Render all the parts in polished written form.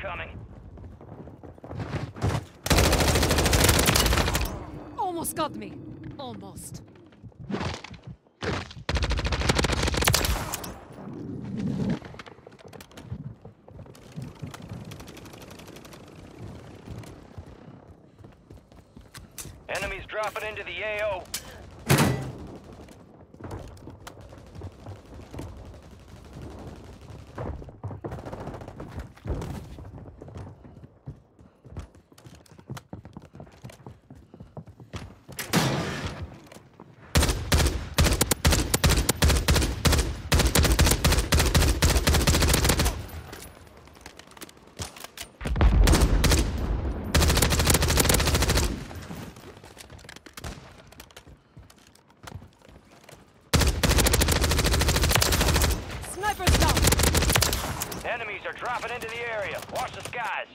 incoming. Almost got me. Almost. Enemies dropping into the AO. Sniper's down! Enemies are dropping into the area. Watch the skies.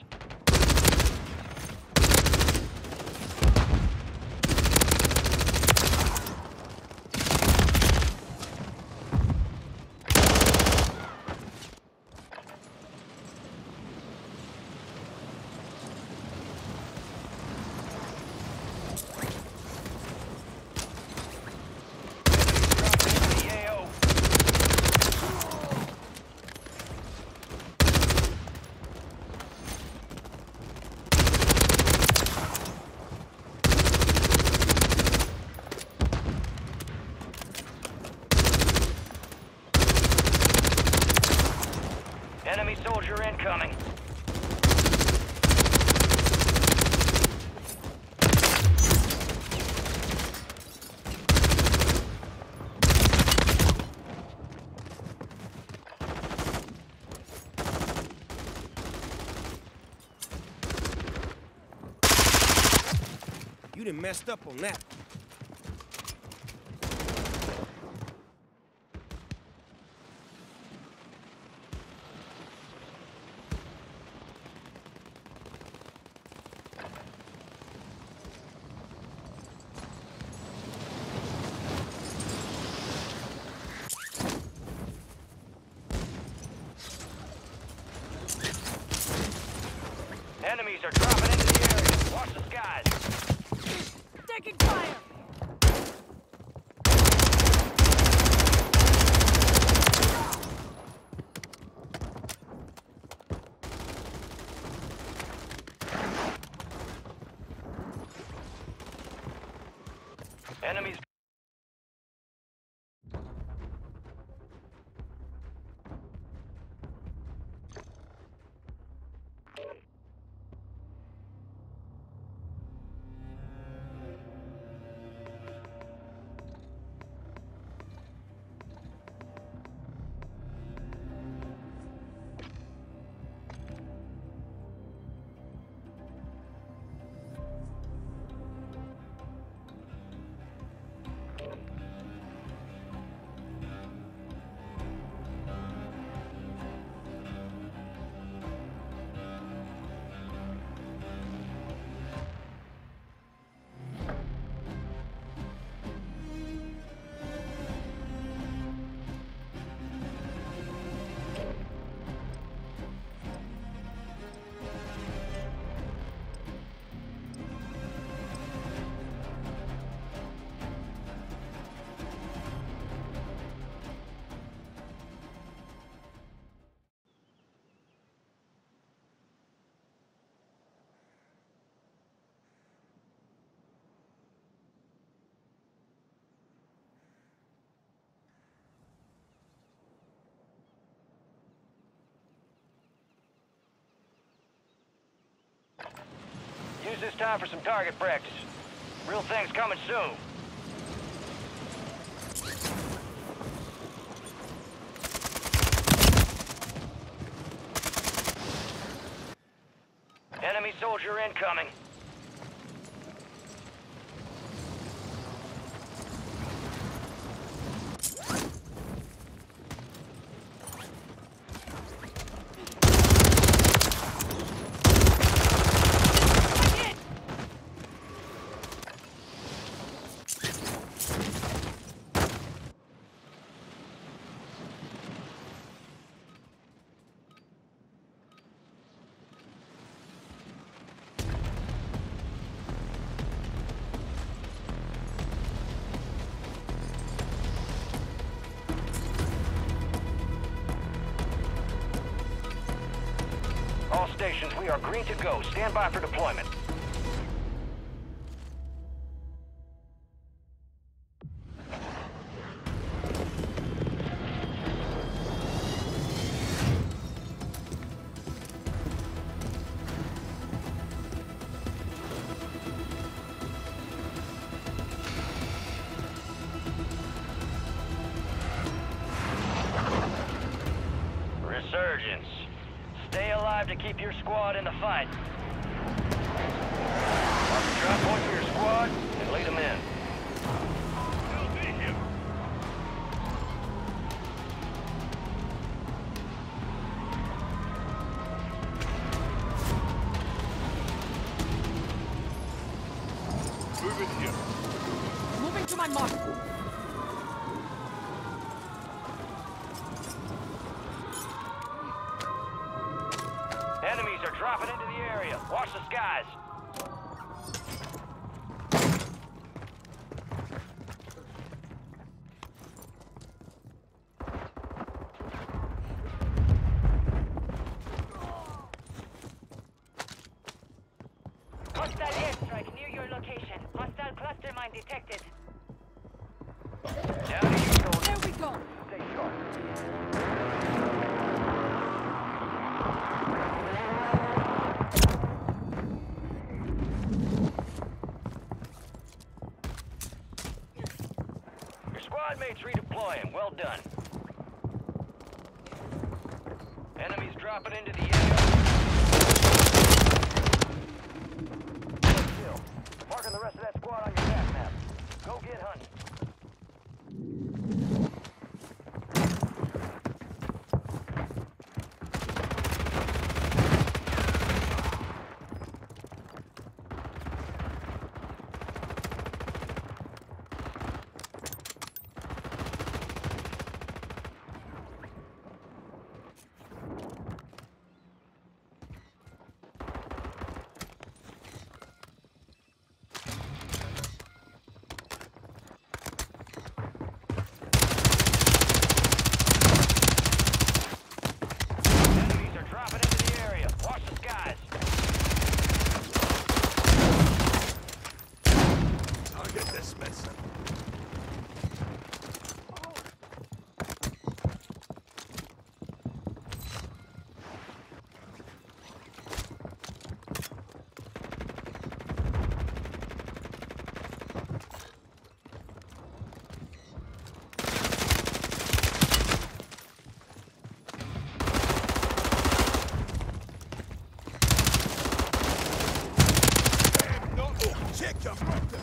Enemy soldier incoming. You done messed up on that. Enemies are dropping into the area. Watch the skies. Taking fire! Enemies. Use this time for some target practice. Real thing's coming soon. Enemy soldier incoming. stations. We are green to go. Stand by for deployment. Resurgence. Stay alive to keep your squad in the fight. Mark the drop point for your squad and lead them in. They'll be here. Move in here. Moving to my mark. Enemies are dropping into the area. Watch the skies. Hostile airstrike near your location. Hostile cluster mine detected. Down to you, soldier. There we go. Stay sharp. Your squad mates redeploying. Well done. Enemies dropping into the area. Still. Marking the rest of that squad on your map map. Go get hunting. Enemies are dropping into the area. Watch the skies. Target dismissed. No, check your button.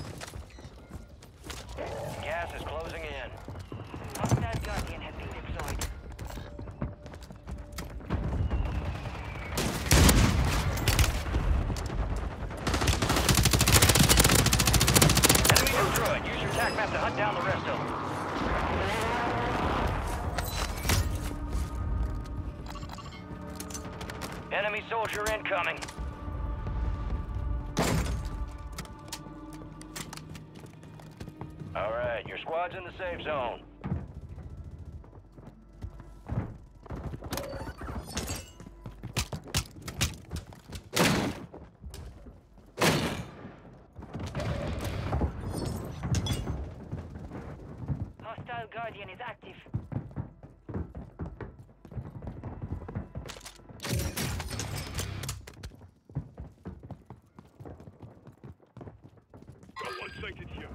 Gas is closing in. Hostile Guardian has been deployed. Enemy destroyed. Use your TAC map to hunt down the rest of them. Enemy soldier incoming. All right, your squad's in the safe zone. Hostile Guardian is active. Got one sighted here.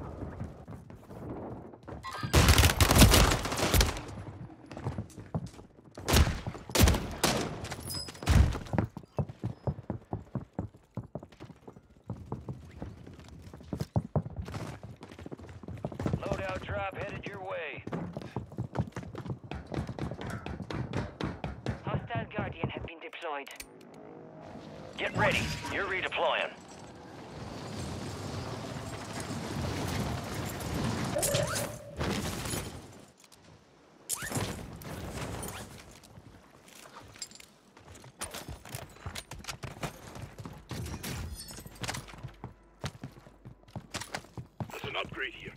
Loadout drop headed your way. Hostile Guardian has been deployed. Get ready. You're redeploying. There's an upgrade here.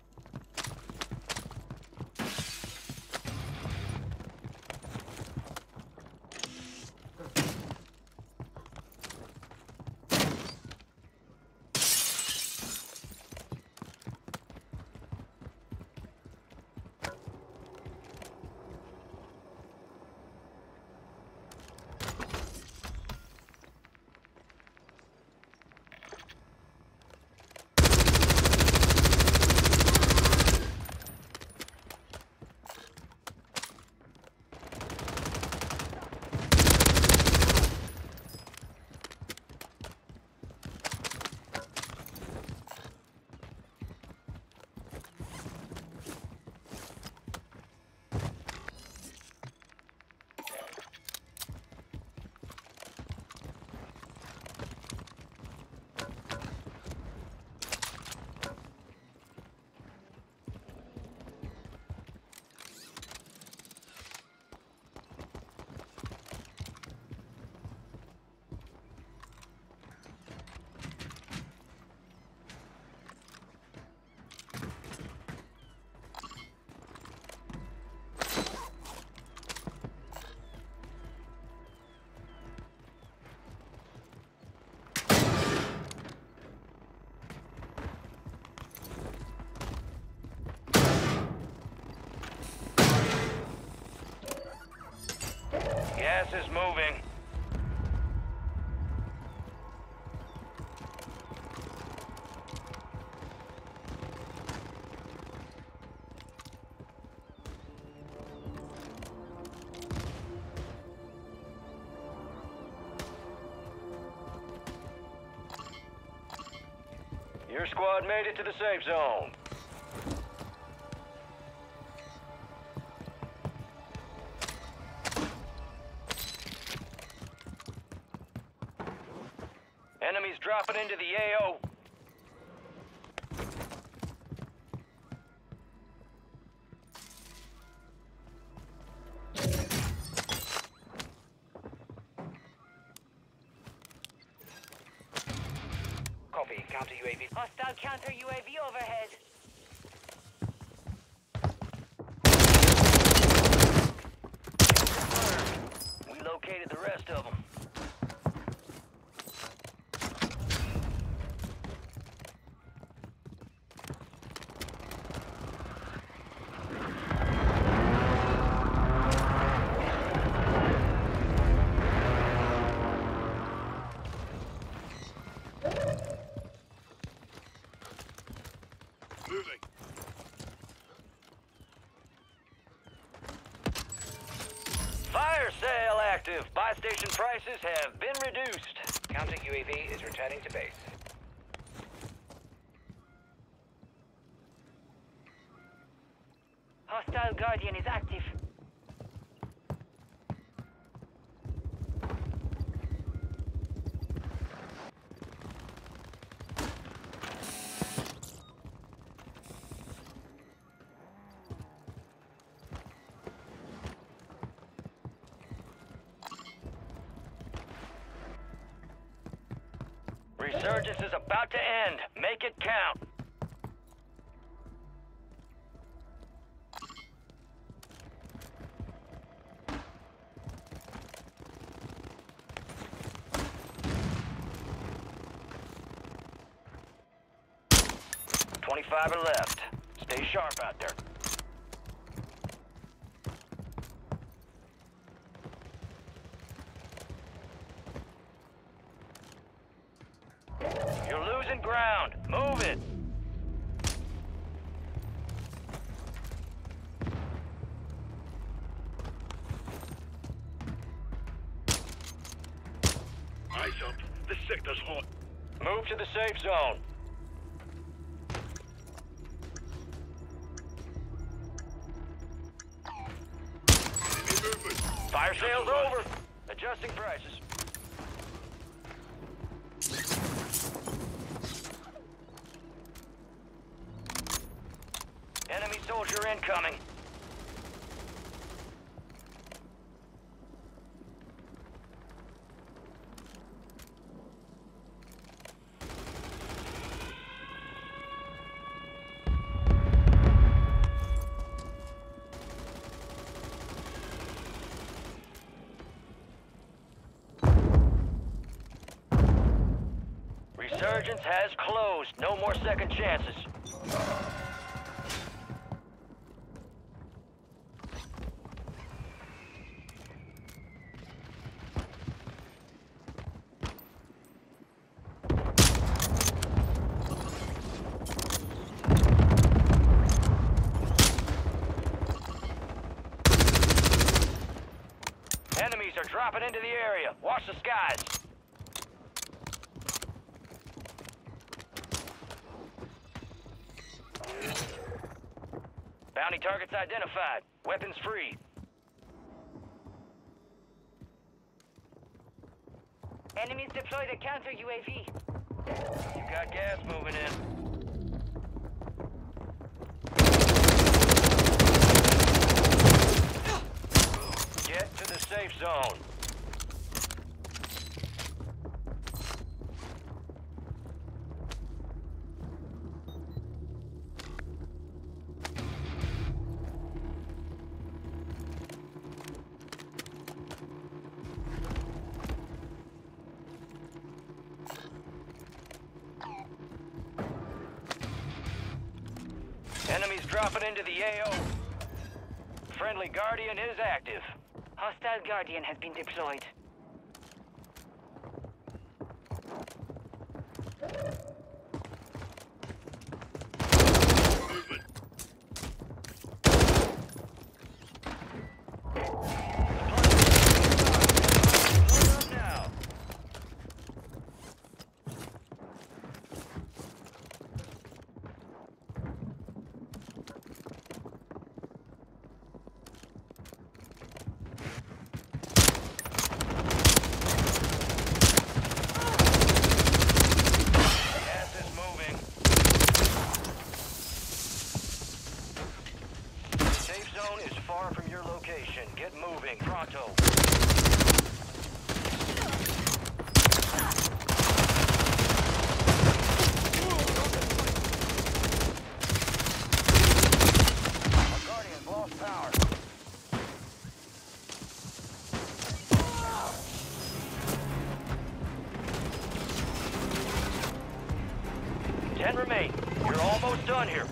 Gas is moving. Your squad made it to the safe zone. Enemies dropping into the AO. Copy. Counter UAV. Hostile counter UAV overhead. We located the rest of them. Moving. Fire sale active. Buy station prices have been reduced. Counter UAV is returning to base. Hostile Guardian is active. Resurgence is about to end. Make it count. $25 are left. Stay sharp out there. You're losing ground. Move it. Eyes up. This sector's hot. Move to the safe zone. Enemy movement. Fire sale's over. Adjusting prices. Enemy soldier incoming. Resurgence has closed. No more second chances. Enemies are dropping into the area. Watch the skies. Bounty targets identified. Weapons free. Enemies deployed a counter UAV. You got gas moving in. Get to the safe zone. Enemies dropping into the AO. Friendly Guardian is active. Hostile Guardian has been deployed. Movement. Load up now. Gas is moving. The safe zone is far from your location. Get moving, pronto. Our Guardian's lost power. Ten remain. You're almost done here.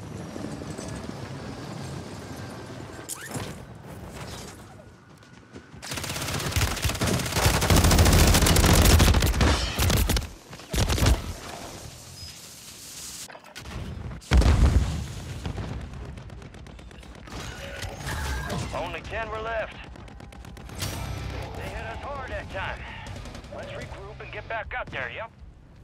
Only 10 were left. They hit us hard that time. Let's regroup and get back out there, yep?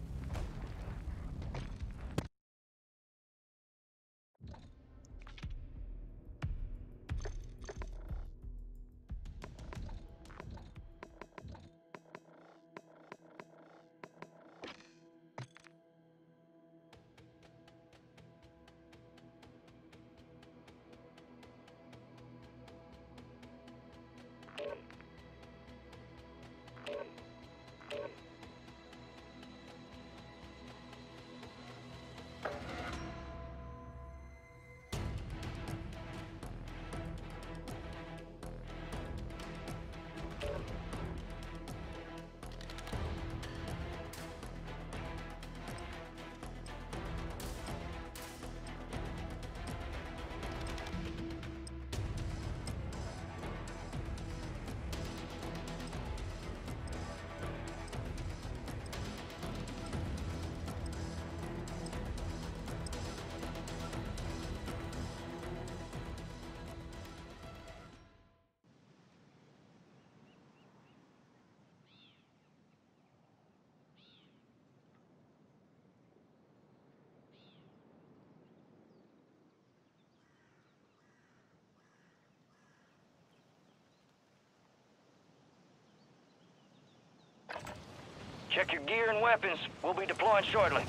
Check your gear and weapons. We'll be deploying shortly.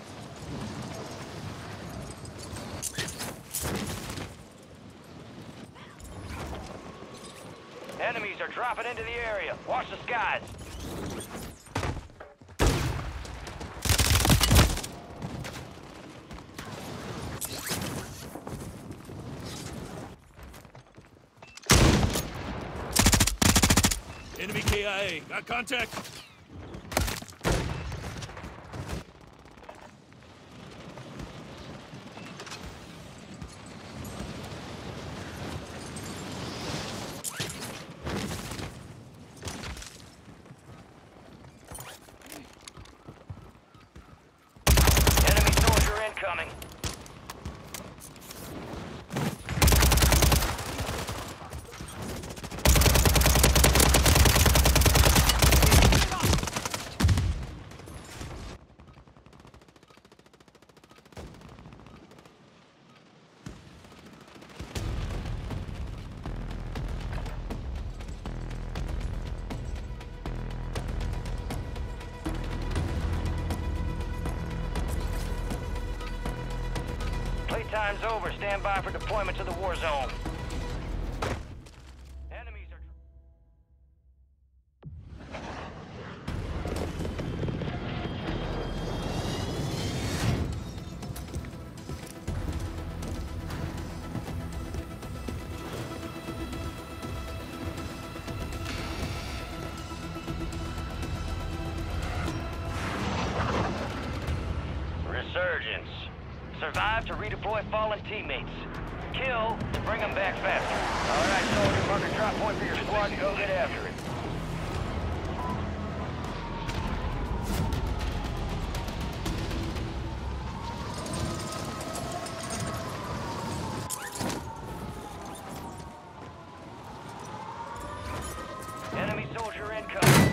Enemies are dropping into the area. Watch the skies. Enemy KIA. Got contact. Enemy soldier incoming. Playtime's over. Stand by for deployment to the war zone. Enemies are... Resurgence. Survive to redeploy fallen teammates. Kill to bring them back faster. All right, soldier, mark a drop point for your squad and go get after it. Enemy soldier incoming.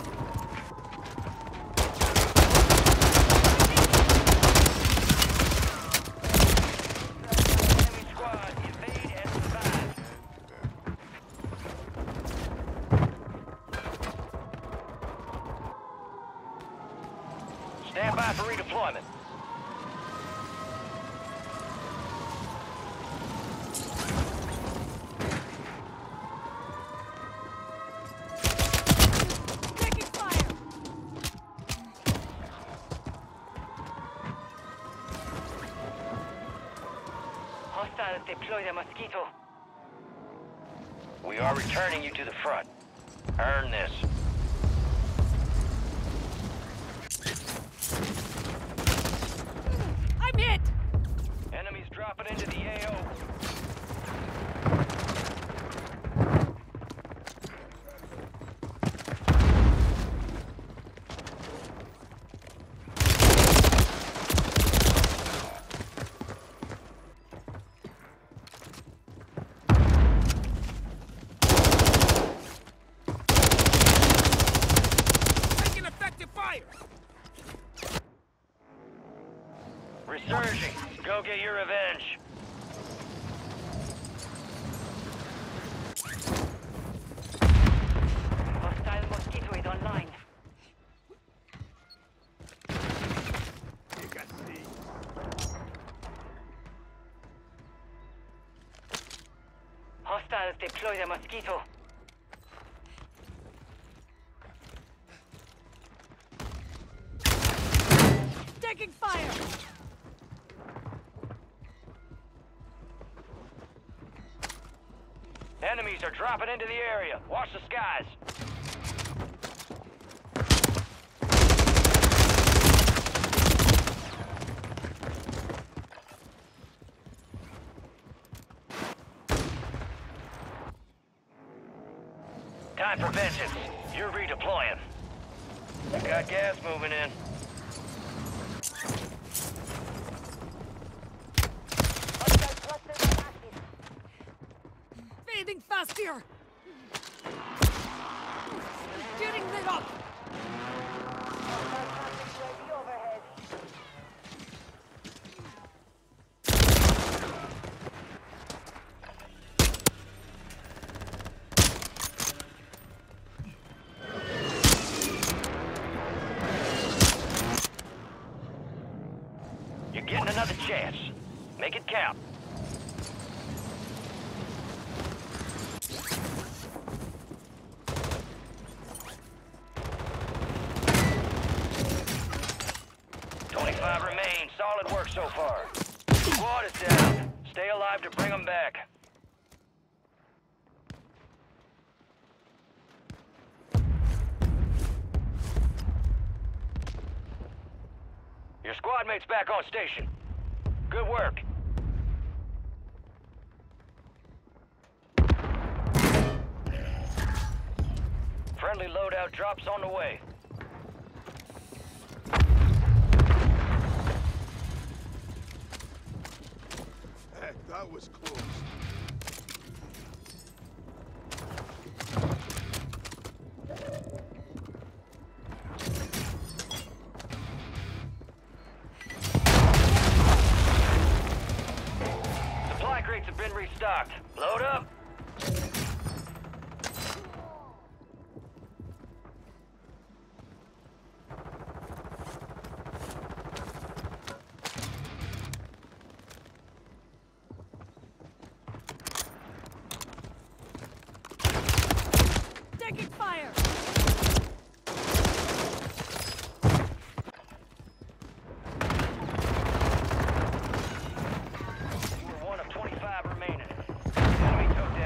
Enemy squad, evade and survive. Stand by for redeployment. Taking fire! Hostiles deploy the Mosquito. We are returning you to the front. Earn this. I'm hit! Enemies dropping into the AO. Taking effective fire! Resurging. Go get your revenge. Hostile Mosquito is online. You got C. Hostiles deploy the Mosquito. Taking fire! Enemies are dropping into the area. Watch the skies. Time for vengeance. You're redeploying. Got gas moving in. Hostile cluster active. Fading fast here! Getting lit up! Hostile traffic UAV overhead. You're getting another chance. Make it count. Remain. Solid work so far. Squad is down. Stay alive to bring them back. Your squad mate's back on station. Good work. Friendly loadout drops on the way. Heck, that was close. Supply crates have been restocked. Load up. Taking fire! You were one of 25 remaining. Enemy took down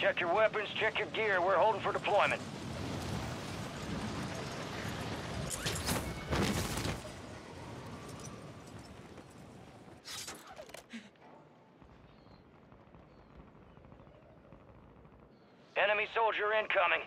Check your weapons, check your gear. We're holding for deployment. Enemy soldier incoming.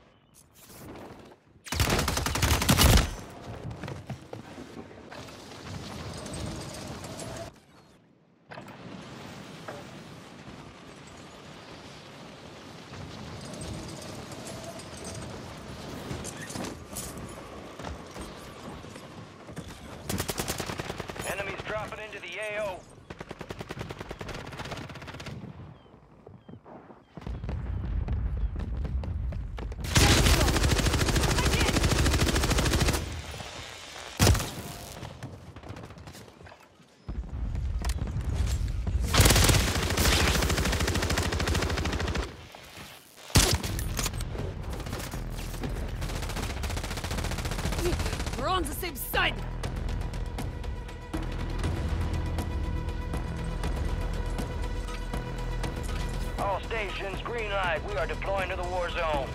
Enemies dropping into the AO. We're on the same side! All stations, green light. We are deploying to the war zone.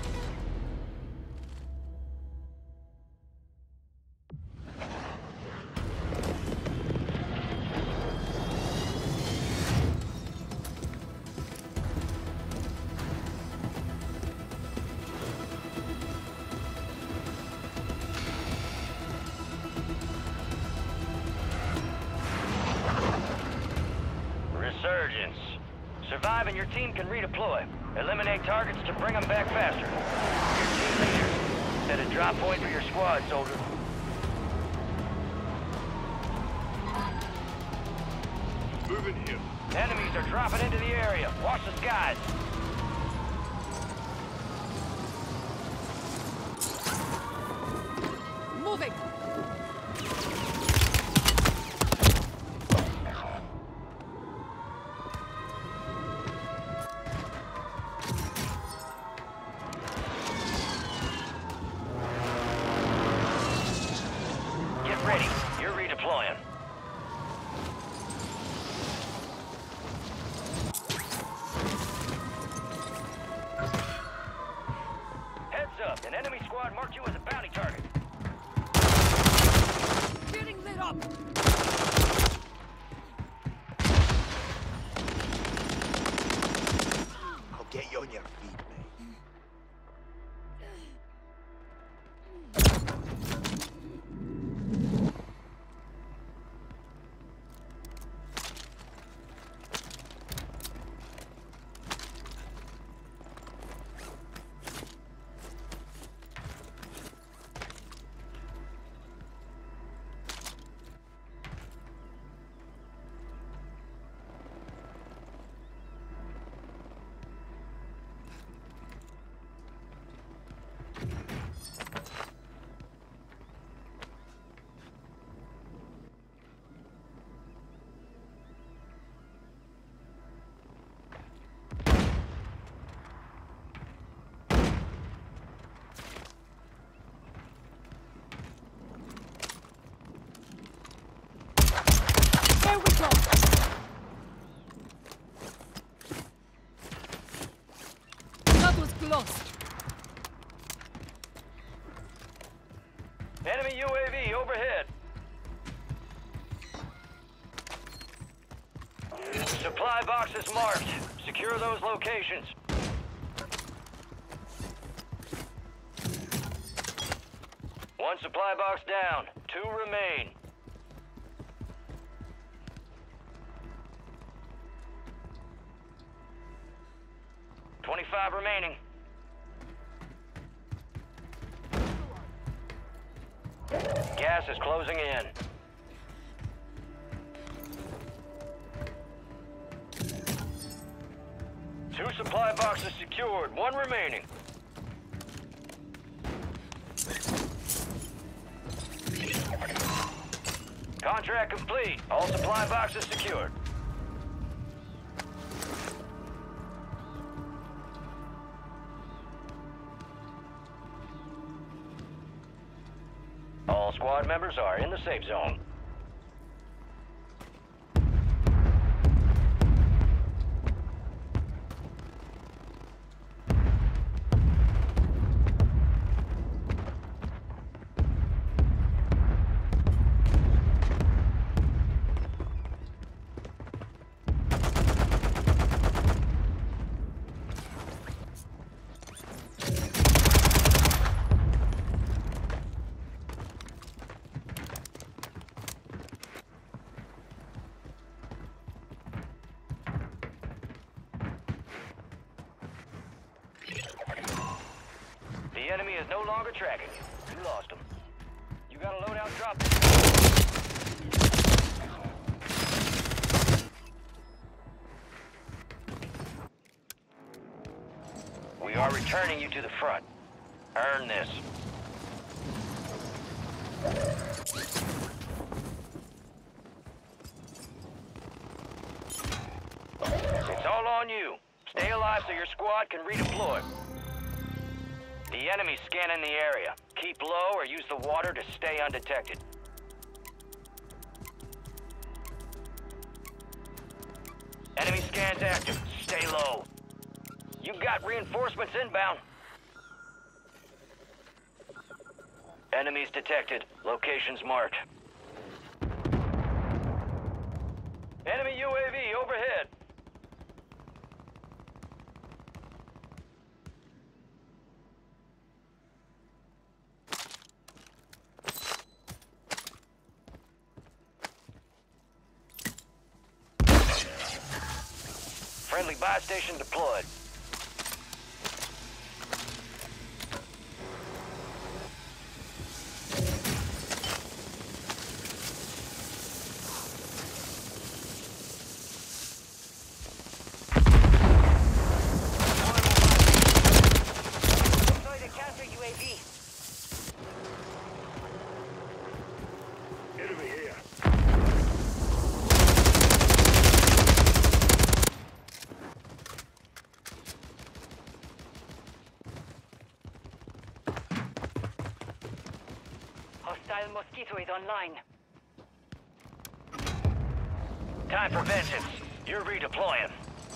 Resurgence. Survive and your team can redeploy. Eliminate targets to bring them back faster. Your team leader. Set a drop point for your squad, soldier. Moving here. Enemies are dropping into the area. Watch the skies. Moving! Get ready. You're redeploying. Heads up. An enemy squad marked you as a bounty target. Getting lit up! I'll get you on your feet, mate. There we go! That was close! Enemy UAV overhead. Supply boxes marked. Secure those locations. One supply box down. 2 remain. $25 remaining. Gas is closing in. Two supply boxes secured. 1 remaining. Contract complete. All supply boxes secured. All squad members are in the safe zone. is no longer tracking you. You lost them. You got a loadout drop. We are returning you to the front. Earn this. It's all on you. Stay alive so your squad can redeploy. The enemy's scanning the area. Keep low or use the water to stay undetected. Enemy scans active. Stay low. You've got reinforcements inbound. Enemies detected. Locations marked. Enemy UAV overhead. Friendly buy station deployed. Deploy the counter UAV. Enemy here. Hostile Mosquito is online. Time for vengeance. You're redeploying.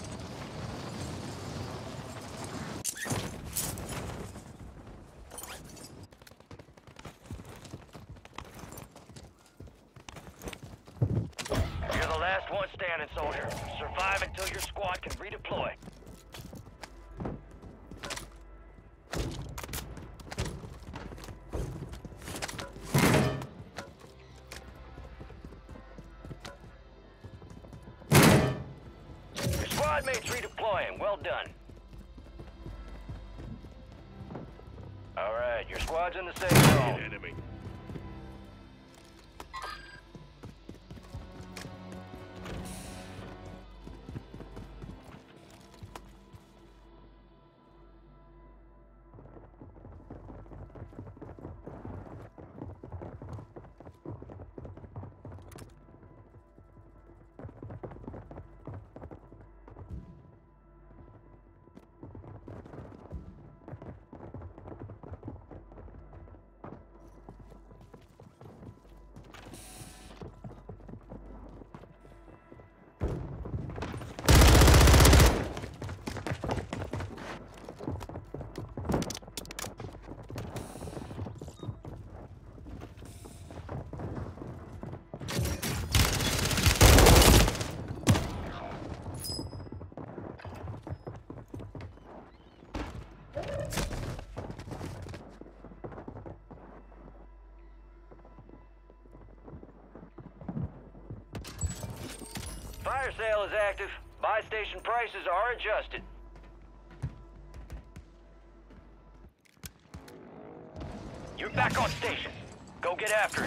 You're the last one standing, soldier. Survive until your squad can redeploy. Your squad mates redeploying. Well done. All right, your squad's in the safe zone. Enemy. Fire sale is active. Buy station prices are adjusted. You're back on station. Go get after it.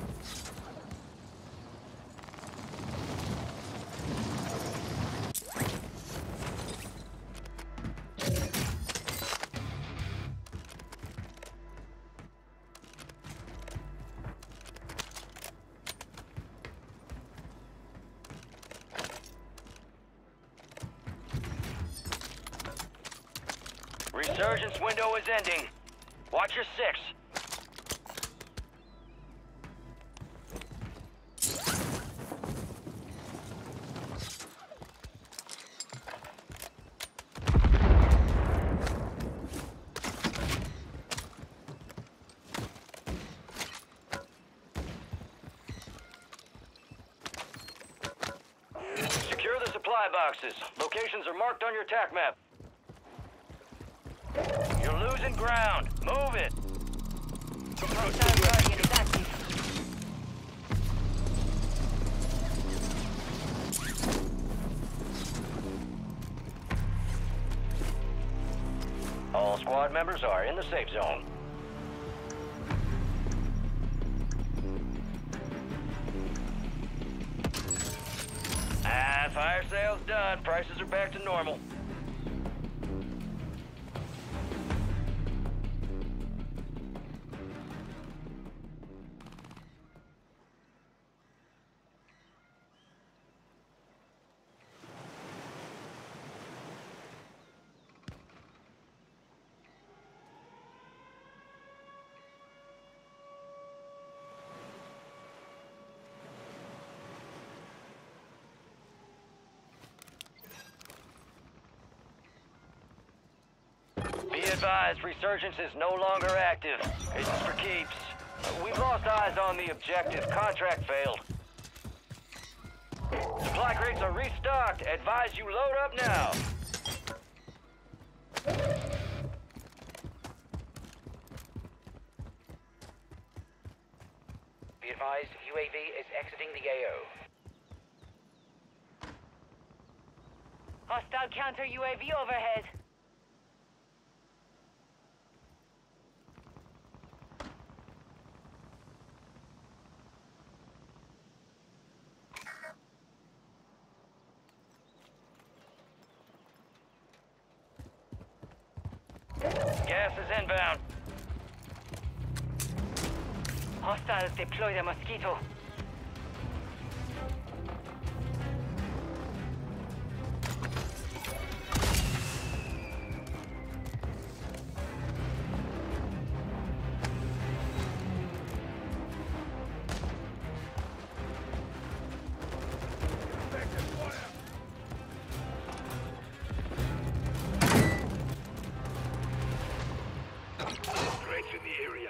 Resurgence window is ending. Watch your six. Secure the supply boxes. Locations are marked on your TAC map. You're losing ground. Move it. Hostile Guardian is active. All squad members are in the safe zone. Fire sale's done. Prices are back to normal. Be advised, Resurgence is no longer active. It's for keeps. We've lost eyes on the objective. Contract failed. Supply crates are restocked. Advise you load up now. Be advised, UAV is exiting the AO. Hostile counter UAV overhead. Gas is inbound. Hostiles deploy the Mosquito. Strength in the area.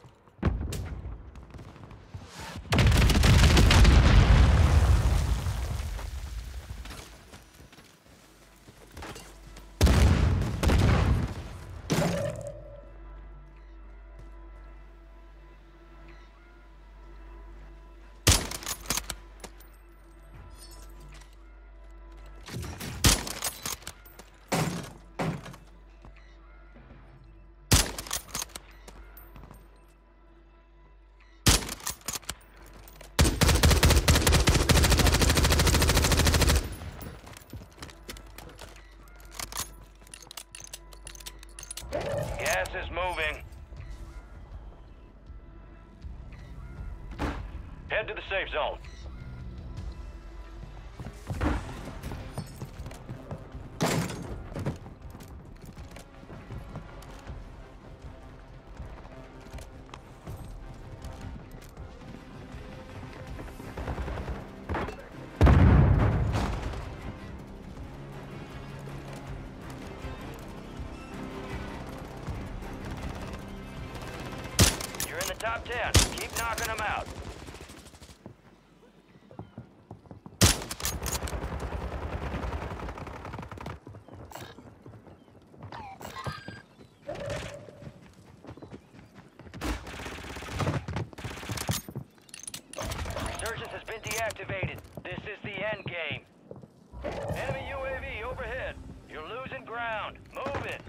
Gas is moving. Head to the safe zone. You're in the top 10. Keep knocking them out. Resurgence has been deactivated. This is the end game. Enemy UAV overhead. You're losing ground. Move it.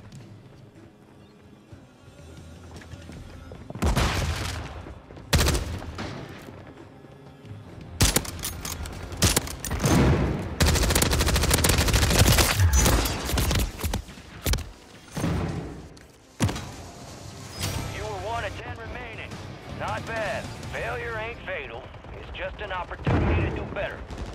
You were 1 of 10 remaining. Not bad. Failure ain't fatal. It's just an opportunity to do better.